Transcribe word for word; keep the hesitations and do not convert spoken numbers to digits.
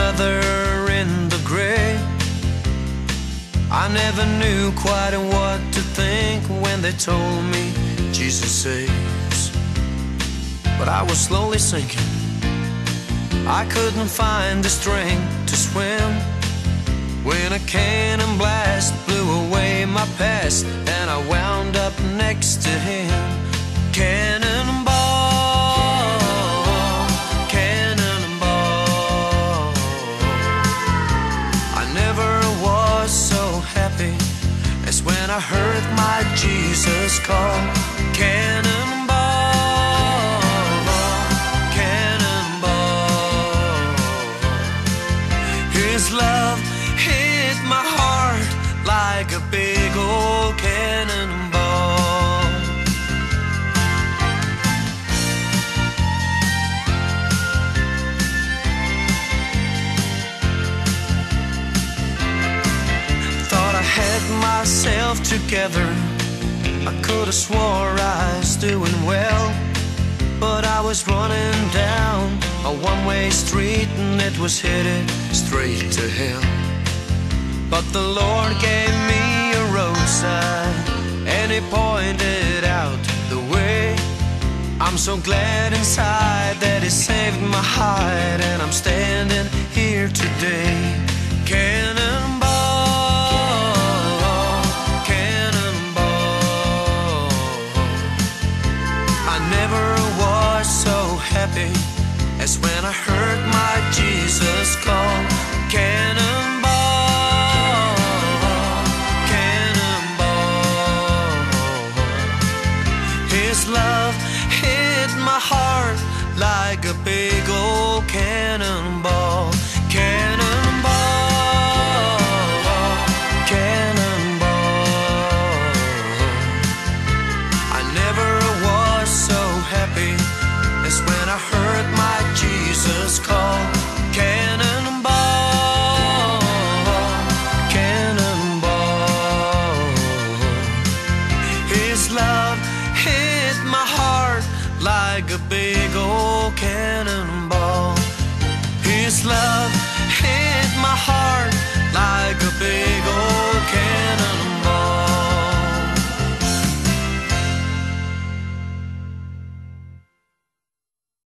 another in the grave. I never knew quite what to think when they told me Jesus saves. But I was slowly sinking. I couldn't find the strength to swim when a cannon blast blew away my past, and I wound up next to him. Cannonball, cannonball. I never was so happy as when I heard my Jesus call. Cannonball, cannonball. His love hit my heart like a big old cannonball. Thought I had myself together. I could have swore I was doing well, but I was running down a one-way street and it was headed straight to hell. But the Lord gave me a roadside and He pointed out the way. I'm so glad inside that He saved my hide, and I'm standing here today. Can